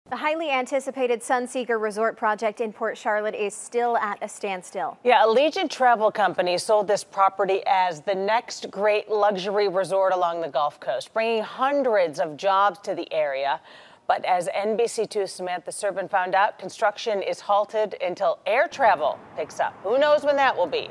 The highly anticipated Sunseeker Resort project in Port Charlotte is still at a standstill. Yeah, Allegiant Travel Company sold this property as the next great luxury resort along the Gulf Coast, bringing hundreds of jobs to the area. But as NBC2's Samantha Serban found out, construction is halted until air travel picks up. Who knows when that will be?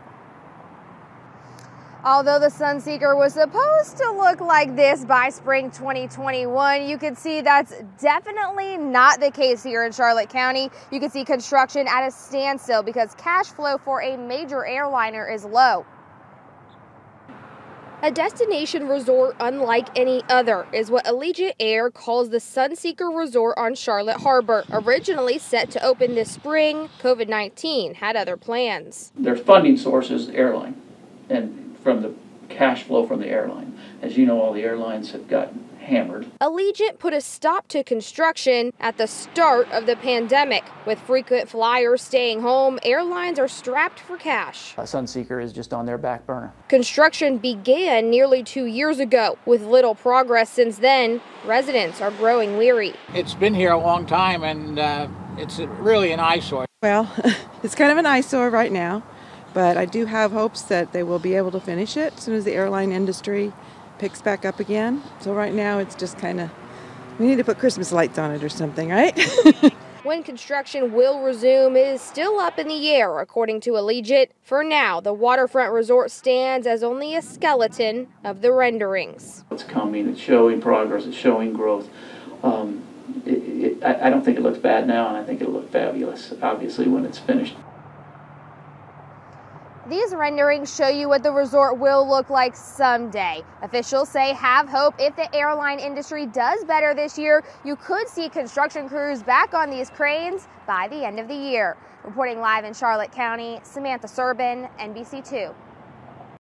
Although the Sunseeker was supposed to look like this by spring 2021, you can see that's definitely not the case here in Charlotte County. You can see construction at a standstill because cash flow for a major airliner is low. A destination resort unlike any other is what Allegiant Air calls the Sunseeker Resort on Charlotte Harbor. Originally set to open this spring, COVID-19 had other plans. Their funding source is the airline and from the cash flow from the airline. As you know, all the airlines have gotten hammered. Allegiant put a stop to construction at the start of the pandemic. With frequent flyers staying home, airlines are strapped for cash. Sunseeker is just on their back burner. Construction began nearly 2 years ago. With little progress since then, residents are growing weary. It's been here a long time, and it's really an eyesore. Well, it's kind of an eyesore right now, but I do have hopes that they will be able to finish it as soon as the airline industry picks back up again. So right now it's just kind of, we need to put Christmas lights on it or something, right? When construction will resume is still up in the air, according to Allegiant. For now, the waterfront resort stands as only a skeleton of the renderings. It's coming, it's showing progress, it's showing growth. I don't think it looks bad now, and I think it'll look fabulous, obviously, when it's finished. These renderings show you what the resort will look like someday. Officials say have hope if the airline industry does better this year, you could see construction crews back on these cranes by the end of the year. Reporting live in Charlotte County, Samantha Serban, NBC2.